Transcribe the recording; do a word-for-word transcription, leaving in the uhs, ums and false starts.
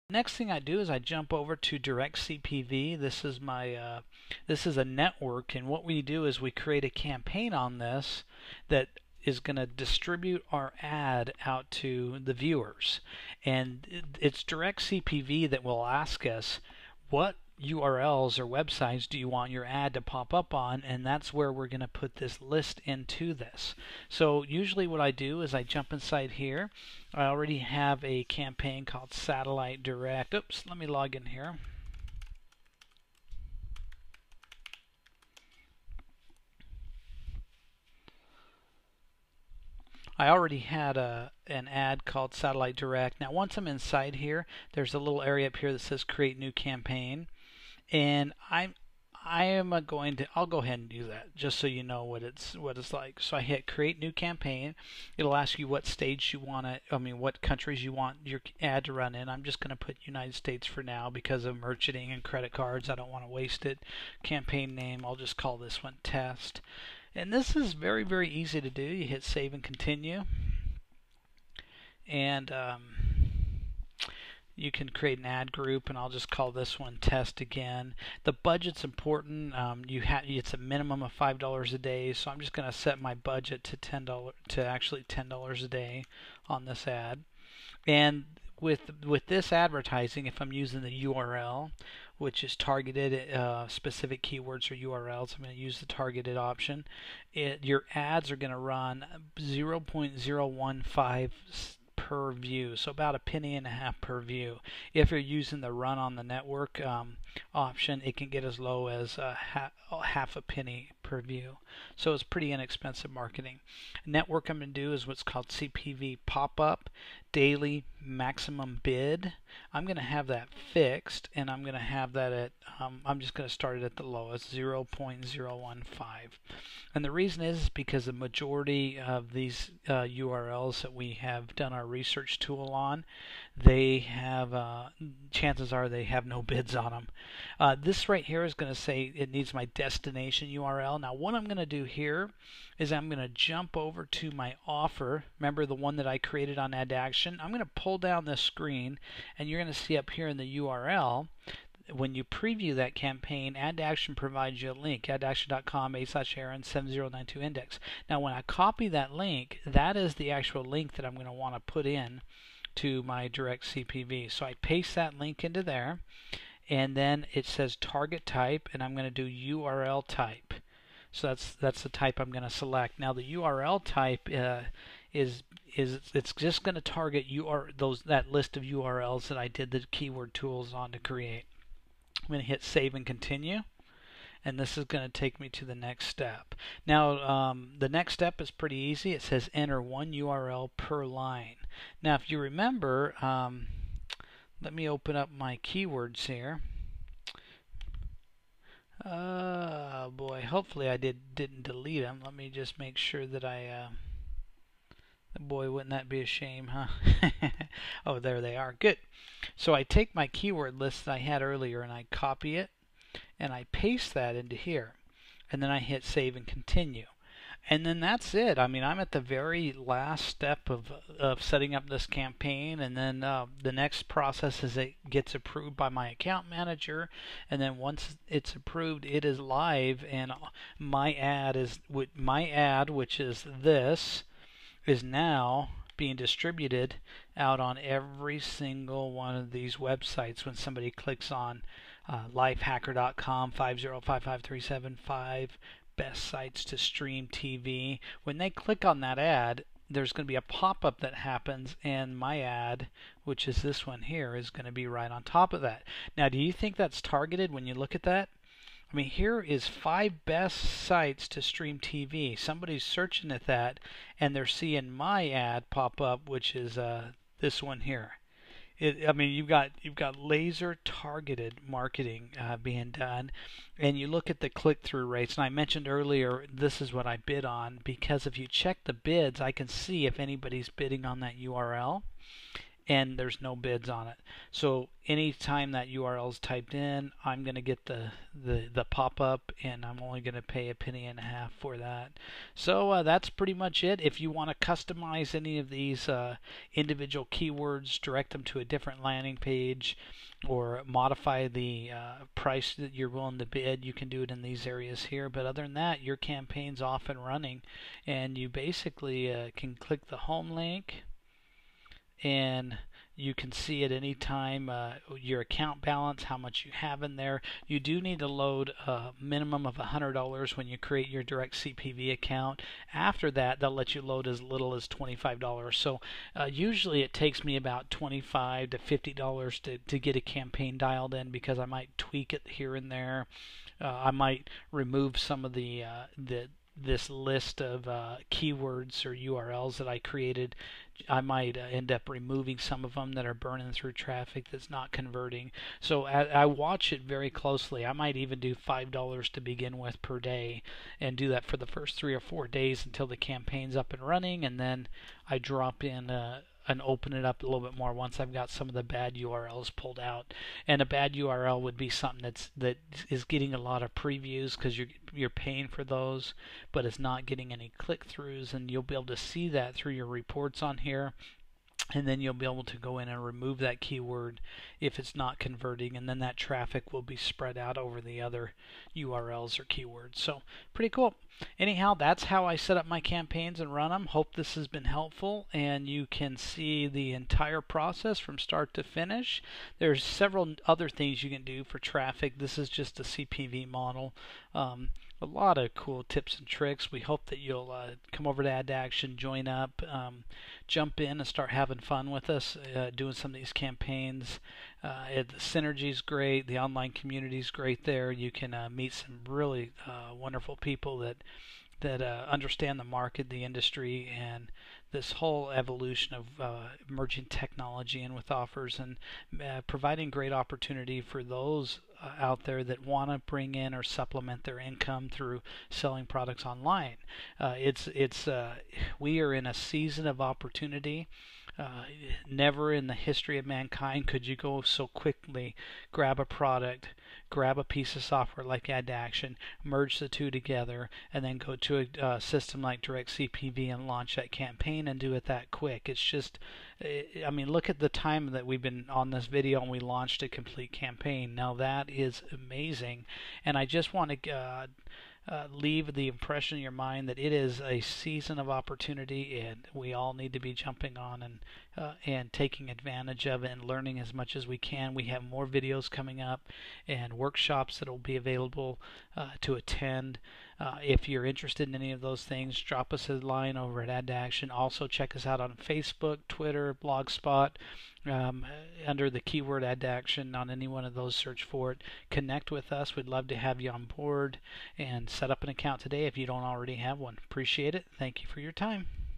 Next thing I do is I jump over to DirectCPV. This is my uh, this is a network, and what we do is we create a campaign on this that is going to distribute our ad out to the viewers, and it's DirectCPV that will ask us what U R Ls or websites do you want your ad to pop up on, and that's where we're going to put this list into this. So usually what I do is I jump inside here. I already have a campaign called Satellite Direct. Oops, let me log in here. I already had a, an ad called Satellite Direct. Now once I'm inside here, there's a little area up here that says Create New Campaign, and I'm I am going to I'll go ahead and do that just so you know what it's what it's like. So I hit Create New Campaign. It'll ask you what stage you want to I mean what countries you want your ad to run in. I'm just going to put United States for now because of merchanting and credit cards. I don't want to waste it. Campaign name, I'll just call this one Test. And this is very, very easy to do. You hit Save and Continue. And um, you can create an ad group, and I'll just call this one Test again. The budget's important. Um, you ha it's a minimum of five dollars a day, so I'm just going to set my budget to ten dollars to actually ten dollars a day on this ad. And with with this advertising, if I'm using the U R L, which is targeted uh, specific keywords or U R Ls, I'm going to use the targeted option. It, your ads are going to run zero point zero one five per view, so about a penny and a half per view. If you're using the run on the network um, option, it can get as low as uh, ha half a penny per view. So it's pretty inexpensive marketing. Network I'm going to do is what's called C P V pop-up, daily maximum bid. I'm going to have that fixed, and I'm going to have that at, um, I'm just going to start it at the lowest, zero point zero one five. And the reason is because the majority of these uh, U R Ls that we have done our research tool on, they have, uh, chances are they have no bids on them. Uh, this right here is going to say it needs my destination U R L. Now what I'm going to do here is I'm going to jump over to my offer. Remember the one that I created on Ad Action? I'm going to pull down this screen, and you're going to see up here in the U R L, when you preview that campaign, Ad Action provides you a link, ad action dot com a slash Aaron seven zero nine two index. Now when I copy that link, that is the actual link that I'm going to want to put in to my DirectCPV. So I paste that link into there, and then it says target type, and I'm going to do U R L type. So that's that's the type I'm going to select. Now the U R L type uh, is is it's just going to target U R those that list of U R Ls that I did the keyword tools on to create. I'm going to hit Save and Continue, and this is going to take me to the next step. Now um, the next step is pretty easy. It says enter one U R L per line. Now if you remember, um, let me open up my keywords here. Oh boy, hopefully I did, didn't delete them. Let me just make sure that I, uh, boy, wouldn't that be a shame, huh? Oh, there they are. Good. So I take my keyword list that I had earlier, and I copy it, and I paste that into here. And then I hit Save and Continue. And then that's it. I mean, I'm at the very last step of, of setting up this campaign, and then uh, the next process is it gets approved by my account manager, and then once it's approved, it is live, and my ad is my ad, which is this, is now being distributed out on every single one of these websites. When somebody clicks on uh, lifehacker dot com five zero five five three seven five best sites to stream T V, when they click on that ad, there's going to be a pop-up that happens, and my ad, which is this one here, is going to be right on top of that. Now do you think that's targeted when you look at that? I mean, here is five best sites to stream T V. Somebody's searching at that, and they're seeing my ad pop up, which is uh, this one here. It, I mean, you've got you've got laser targeted marketing uh, being done, and you look at the click-through rates. And I mentioned earlier, this is what I bid on, because if you check the bids, I can see if anybody's bidding on that U R L. and there's no bids on it. So anytime that U R L is typed in, I'm going to get the, the, the pop-up, and I'm only going to pay a penny and a half for that. So uh, that's pretty much it. If you want to customize any of these uh, individual keywords, direct them to a different landing page, or modify the uh, price that you're willing to bid, you can do it in these areas here. But other than that, your campaign's off and running, and you basically uh, can click the home link, and you can see at any time uh, your account balance, how much you have in there. You do need to load a minimum of one hundred dollars when you create your direct C P V account. After that, they'll let you load as little as twenty-five dollars. So uh, usually it takes me about twenty-five to fifty dollars to, to get a campaign dialed in, because I might tweak it here and there. Uh, I might remove some of the uh, the this list of uh, keywords or U R Ls that I created. I might uh, end up removing some of them that are burning through traffic that's not converting. So I, I watch it very closely. I might even do five dollars to begin with per day, and do that for the first three or four days until the campaign's up and running, and then I drop in uh, and open it up a little bit more once I've got some of the bad U R Ls pulled out. And a bad U R L would be something that's that is getting a lot of previews because you're you're paying for those, but it's not getting any click-throughs, and you'll be able to see that through your reports on here. And then you'll be able to go in and remove that keyword if it's not converting, and then that traffic will be spread out over the other U R Ls or keywords. So pretty cool. Anyhow, that's how I set up my campaigns and run them. Hope this has been helpful, and you can see the entire process from start to finish. There's several other things you can do for traffic. This is just a C P V model. Um, a lot of cool tips and tricks. We hope that you'll uh, come over to Add to Action, join up, um, jump in and start having fun with us uh, doing some of these campaigns. Uh, it, the synergy's great. The online community's great there. You can uh, meet some really uh, wonderful people that that uh, understand the market, the industry, and this whole evolution of uh, merging technology in with offers, and uh, providing great opportunity for those uh, out there that want to bring in or supplement their income through selling products online. Uh, it's it's uh, we are in a season of opportunity. Uh, never in the history of mankind could you go so quickly, grab a product, grab a piece of software like Add to Action, merge the two together, and then go to a uh, system like Direct C P V and launch that campaign and do it that quick. It's just, I mean, look at the time that we've been on this video and we launched a complete campaign. Now that is amazing, and I just want to uh, Uh, leave the impression in your mind that it is a season of opportunity, and we all need to be jumping on and uh, and taking advantage of it and learning as much as we can. We have more videos coming up and workshops that will be available uh, to attend. Uh, if you're interested in any of those things, drop us a line over at Add to Action. Also, check us out on Facebook, Twitter, Blogspot. Um, under the keyword Add to Action, on any one of those, search for it. Connect with us. We'd love to have you on board, and set up an account today if you don't already have one. Appreciate it. Thank you for your time.